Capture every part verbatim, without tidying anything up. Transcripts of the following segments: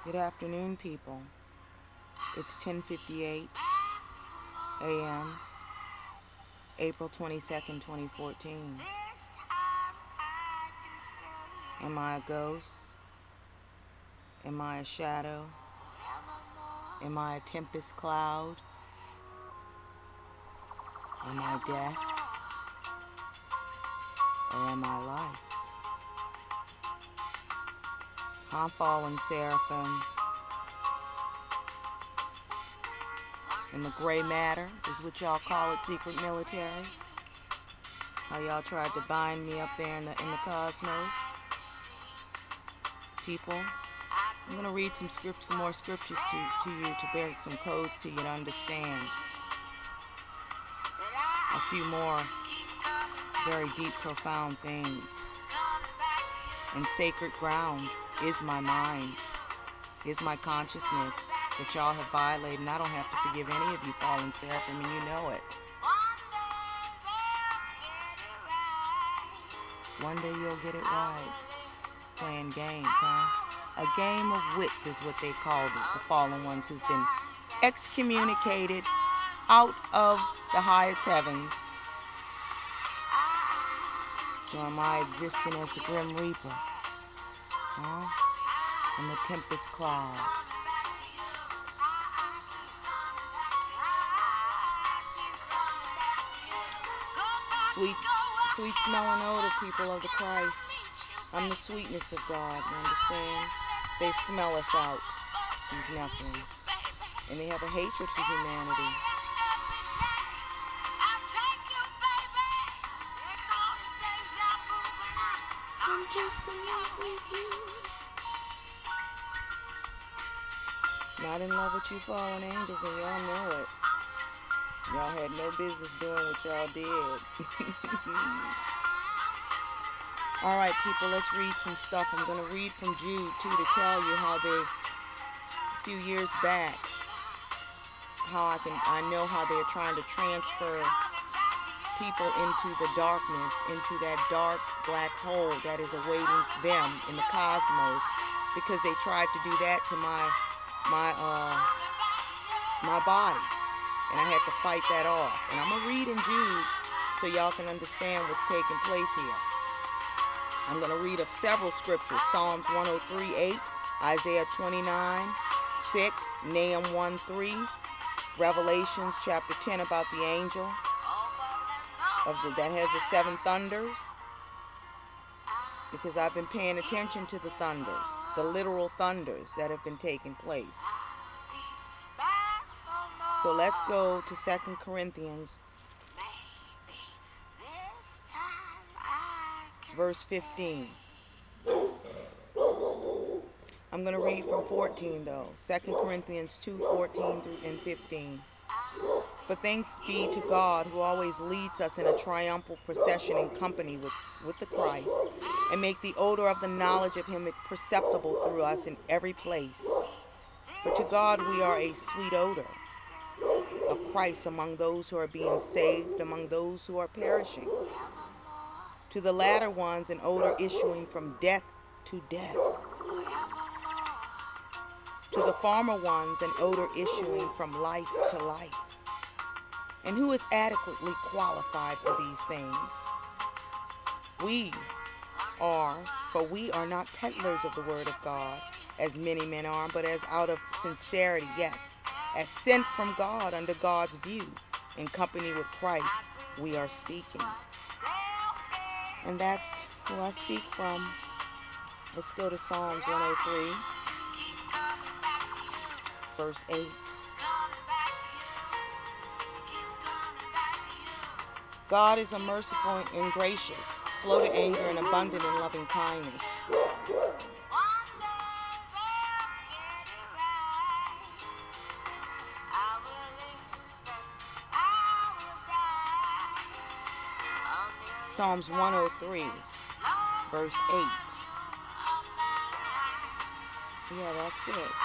Good afternoon, people. It's ten fifty-eight a m April twenty-second, twenty fourteen. Am I a ghost? Am I a shadow? Am I a tempest cloud? Am I death? Or am I life? I'm fallen seraphim. And the gray matter is what y'all call it, secret military. How y'all tried to bind me up there in the, in the cosmos. People, I'm going to read some scripts, some more scriptures to, to you to break some codes to you to understand. A few more very deep, profound things. And sacred ground is my mind, is my consciousness that y'all have violated, and I don't have to forgive any of you fallen seraphim, and you know it. One day you'll get it right. Playing games, huh? A game of wits is what they called it, the fallen ones who've been excommunicated out of the highest heavens. So am I existing as the Grim Reaper, huh? In the tempest cloud. Sweet, sweet smelling odor, people of the Christ. I'm the sweetness of God, you understand? They smell us out, these Nephilim. And they have a hatred for humanity. I'm just in love with you. Not in love with you fallen angels, and y'all know it. Y'all had no business doing what y'all did. Alright, people, let's read some stuff. I'm going to read from Jude, too, to tell you how they, a few years back, how I can, I know how they're trying to transfer people into the darkness, into that dark black hole that is awaiting them in the cosmos, because they tried to do that to my, my, uh, my body. And I had to fight that off. And I'm going to read in Jude so y'all can understand what's taking place here. I'm going to read of several scriptures. Psalms one oh three, eight, Isaiah twenty-nine, six, Nahum one, three, Revelations chapter ten about the angel of the, that has the seven thunders. Because I've been paying attention to the thunders, the literal thunders that have been taking place. So let's go to Second Corinthians, verse fifteen. I'm going to read from fourteen, though. Second Corinthians two, fourteen and fifteen. But thanks be to God, who always leads us in a triumphal procession in company with, with the Christ, and make the odor of the knowledge of him perceptible through us in every place. For to God we are a sweet odor of Christ among those who are being saved, among those who are perishing. To the latter ones an odor issuing from death to death. To the former ones an odor issuing from life to life. And who is adequately qualified for these things? We are, for we are not peddlers of the word of God, as many men are, but as out of sincerity, yes, as sent from God under God's view, in company with Christ, we are speaking. And that's who I speak from. Let's go to Psalms one oh three, verse eight. God is a merciful and gracious, slow to anger and abundant in loving kindness. Psalms one oh three, verse eight. Yeah, that's it.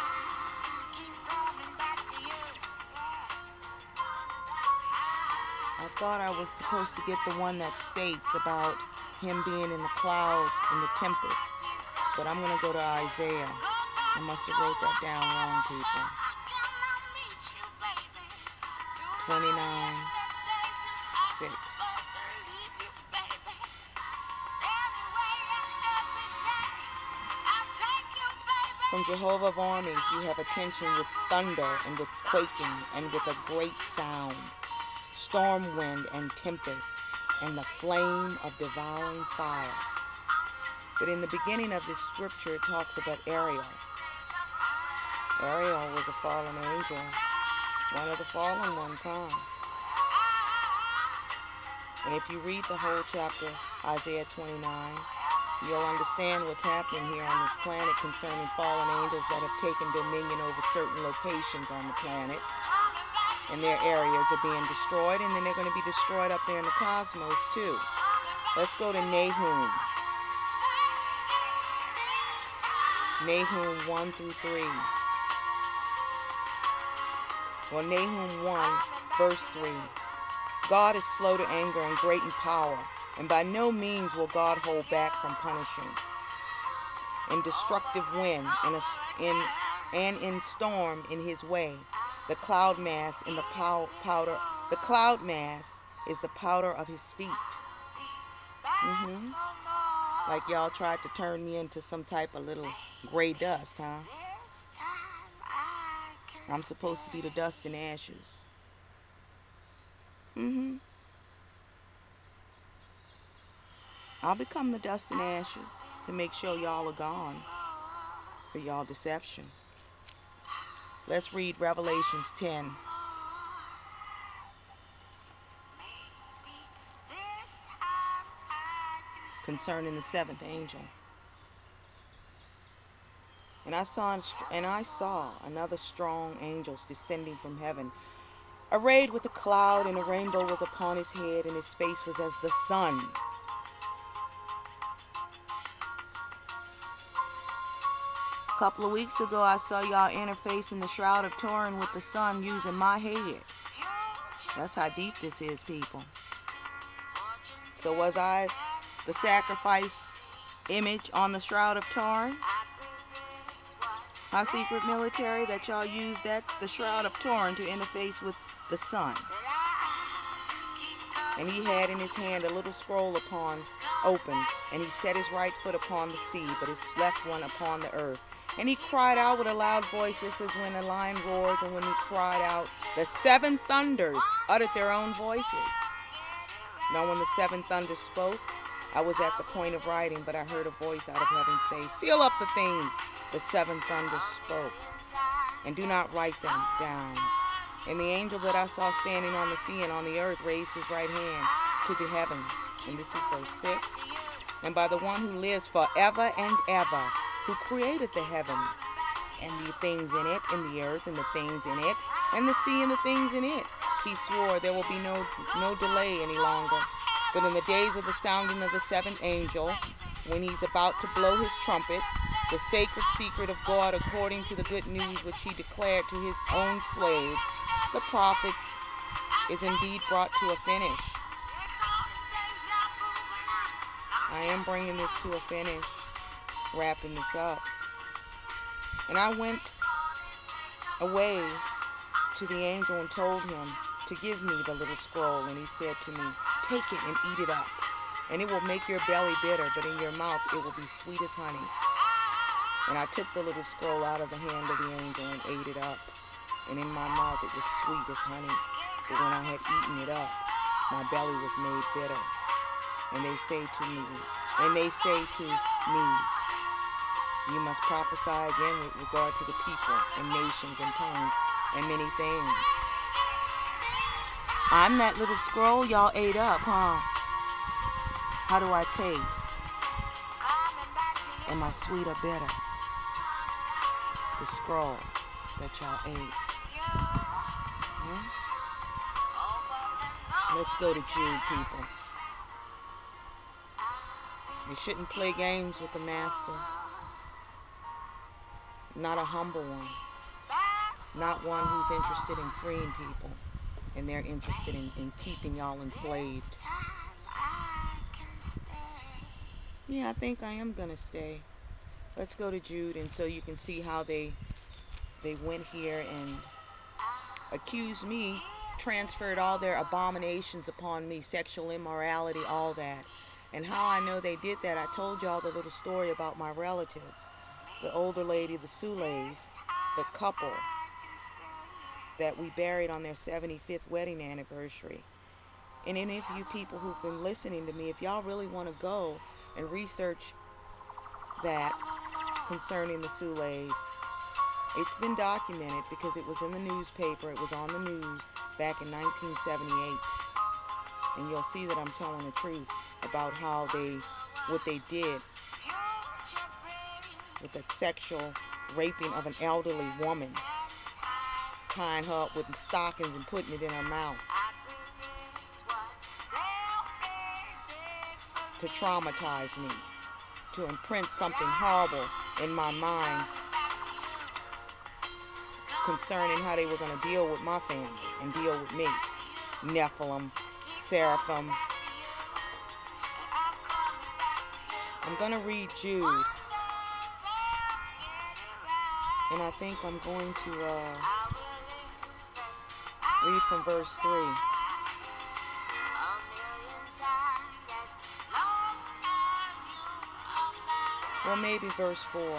I thought I was supposed to get the one that states about him being in the cloud in the tempest, but I'm going to go to Isaiah I must have wrote that down wrong, people. twenty-nine, six. From Jehovah of armies you have attention with thunder and with quaking and with a great sound, storm wind and tempest, and the flame of devouring fire. But in the beginning of this scripture it talks about Ariel. Ariel was a fallen angel, one of the fallen ones, huh? And if you read the whole chapter, Isaiah twenty-nine, you'll understand what's happening here on this planet concerning fallen angels that have taken dominion over certain locations on the planet. And their areas are being destroyed, and then they're going to be destroyed up there in the cosmos too. Let's go to Nahum. Nahum one through three. Well, Nahum one, verse three. God is slow to anger and great in power, and by no means will God hold back from punishing. In destructive wind and, a, in, and in storm in his way, the cloud mass in the pow, powder, the cloud mass is the powder of his feet. Mm-hmm. Like y'all tried to turn me into some type of little gray dust, huh? I'm supposed to be the dust and ashes. Mm-hmm. I'll become the dust and ashes to make sure y'all are gone for y'all deception. Let's read Revelations ten. Concerning the seventh angel. And I saw and I saw another strong angel descending from heaven, arrayed with a cloud, and a rainbow was upon his head, and his face was as the sun. A couple of weeks ago, I saw y'all interfacing the Shroud of Turin with the sun using my head. That's how deep this is, people. So was I the sacrifice image on the Shroud of Turin? My secret military that y'all used that the Shroud of Turin to interface with the sun. And he had in his hand a little scroll upon open, and he set his right foot upon the sea, but his left one upon the earth. And he cried out with a loud voice, just as when a lion roars, and when he cried out, the seven thunders uttered their own voices. Now when the seven thunders spoke, I was at the point of writing, but I heard a voice out of heaven say, seal up the things the seven thunders spoke, and do not write them down. And the angel that I saw standing on the sea and on the earth raised his right hand to the heavens. And this is verse six. And by the one who lives forever and ever, who created the heaven and the things in it, and the earth and the things in it, and the sea and the things in it, he swore there will be no, no delay any longer. But in the days of the sounding of the seventh angel, when he's about to blow his trumpet, the sacred secret of God, according to the good news which he declared to his own slaves, the prophets, is indeed brought to a finish. I am bringing this to a finish, wrapping this up. And I went away to the angel and told him to give me the little scroll, and he said to me, take it and eat it up, and it will make your belly bitter, but in your mouth it will be sweet as honey. And I took the little scroll out of the hand of the angel and ate it up, and in my mouth it was sweet as honey. But when I had eaten it up, my belly was made bitter. And they say to me, and they say to me, you must prophesy again with regard to the people and nations and tongues and many things. I'm that little scroll y'all ate up, huh? How do I taste? Am I sweet or bitter? The scroll that y'all ate. Hmm? Let's go to Jude, people. You shouldn't play games with the master. Not a humble one. Not one who's interested in freeing people. And they're interested in, in keeping y'all enslaved. Yeah, I think I am gonna stay. Let's go to Jude, and so you can see how they they went here and accused me, transferred all their abominations upon me, sexual immorality, all that. And how I know they did that, I told y'all the little story about my relatives. The older lady, the Sulays, the couple that we buried on their seventy-fifth wedding anniversary. And any of you people who've been listening to me, if y'all really want to go and research that concerning the Sulays, it's been documented because it was in the newspaper. It was on the news back in nineteen seventy-eight. And you'll see that I'm telling the truth about how they, what they did with that sexual raping of an elderly woman, tying her up with stockings and putting it in her mouth to traumatize me, to imprint something horrible in my mind concerning how they were going to deal with my family and deal with me. Nephilim, Seraphim. I'm going to read Jude, and I think I'm going to uh, read from verse three. Well, maybe verse four.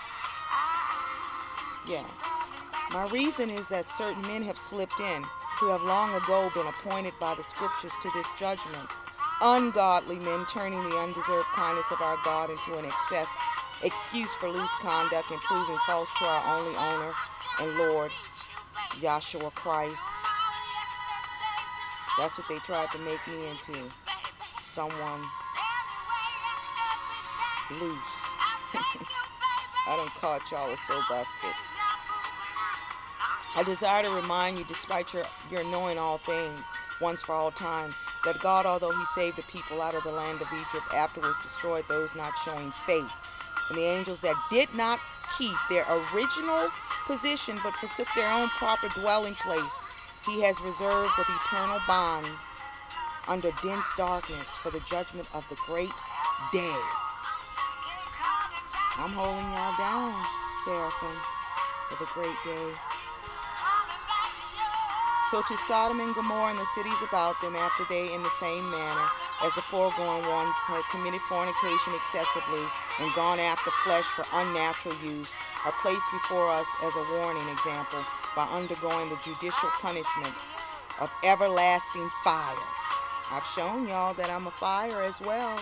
Yes. My reason is that certain men have slipped in, who have long ago been appointed by the scriptures to this judgment. Ungodly men turning the undeserved kindness of our God into an excess, excuse for loose conduct and proving false to our only owner and Lord, Yahshua Christ. That's what they tried to make me into. Someone loose. I done caught y'all was so busted. I desire to remind you, despite your, your knowing all things, once for all time, that God, although he saved the people out of the land of Egypt, afterwards destroyed those not showing faith. And the angels that did not keep their original position, but forsook their own proper dwelling place, he has reserved with eternal bonds under dense darkness for the judgment of the great day. I'm holding y'all down, Seraphim, for the great day. So to Sodom and Gomorrah and the cities about them, after they in the same manner as the foregoing ones had committed fornication excessively and gone after flesh for unnatural use, are placed before us as a warning example by undergoing the judicial punishment of everlasting fire. I've shown y'all that I'm a fire as well.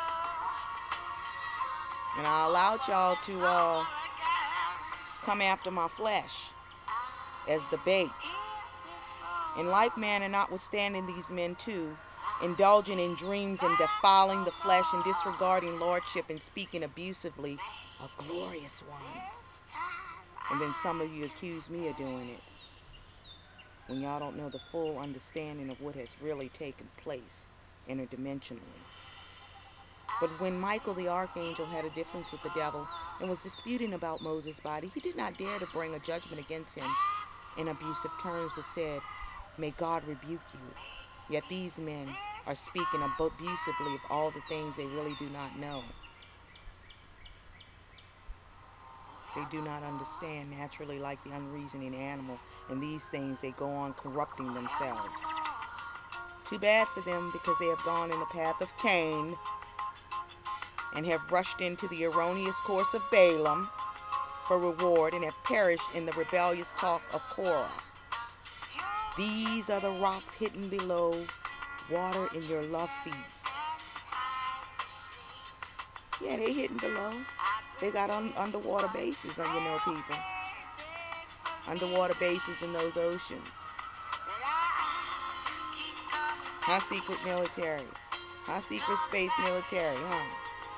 And I allowed y'all to uh, come after my flesh as the bait. In like manner, notwithstanding these men too, indulging in dreams and defiling the flesh and disregarding lordship and speaking abusively of glorious ones. And then some of you accuse me of doing it when y'all don't know the full understanding of what has really taken place interdimensionally. But when Michael the archangel had a difference with the devil and was disputing about Moses' body, he did not dare to bring a judgment against him in abusive terms, but said, "May God rebuke you." Yet these men are speaking abusively of all the things they really do not know. They do not understand naturally, like the unreasoning animal, and these things they go on corrupting themselves. Too bad for them, because they have gone in the path of Cain and have rushed into the erroneous course of Balaam for reward and have perished in the rebellious talk of Cor. These are the rocks hidden below water in your love feast. Yeah, they hidden below. They got un underwater bases, you know, people. Underwater bases in those oceans. High secret military. High secret space military, huh?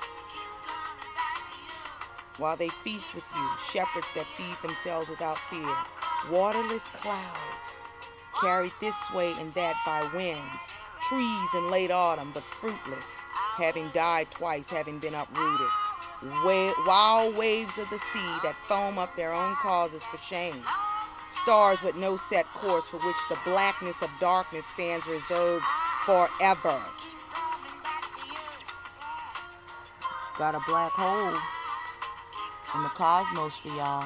While they feast with you, shepherds that feed themselves without fear. Waterless clouds, carried this way and that by winds. Trees in late autumn, but fruitless, having died twice, having been uprooted. Wa wild waves of the sea that foam up their own causes for shame. Stars with no set course, for which the blackness of darkness stands reserved forever. Got a black hole in the cosmos for y'all.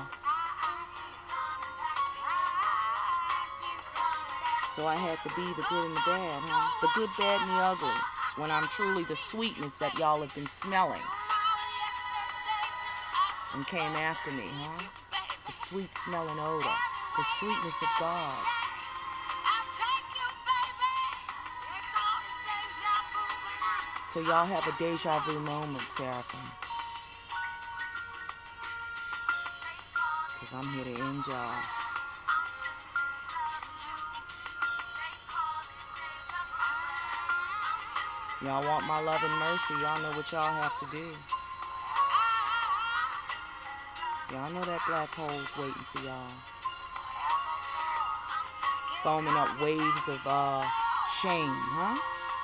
So I had to be the good and the bad, huh? The good, bad, and the ugly. When I'm truly the sweetness that y'all have been smelling and came after me, huh? The sweet smelling odor, the sweetness of God. So y'all have a deja vu moment, Seraphim. Because I'm here to end y'all. Y'all want my love and mercy, y'all know what y'all have to do. Y'all know that black hole's waiting for y'all. Foaming up waves of uh, shame, huh?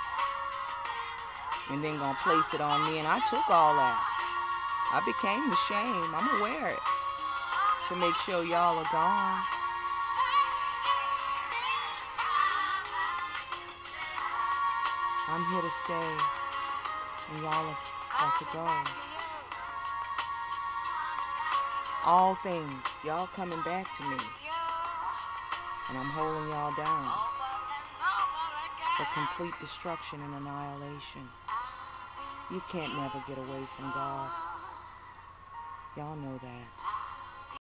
And then gonna place it on me, and I took all that. I became the shame. I'm gonna wear it to make sure y'all are gone. I'm here to stay, and y'all have got to go. All things, y'all coming back to me, and I'm holding y'all down for complete destruction and annihilation. You can't never get away from God. Y'all know that.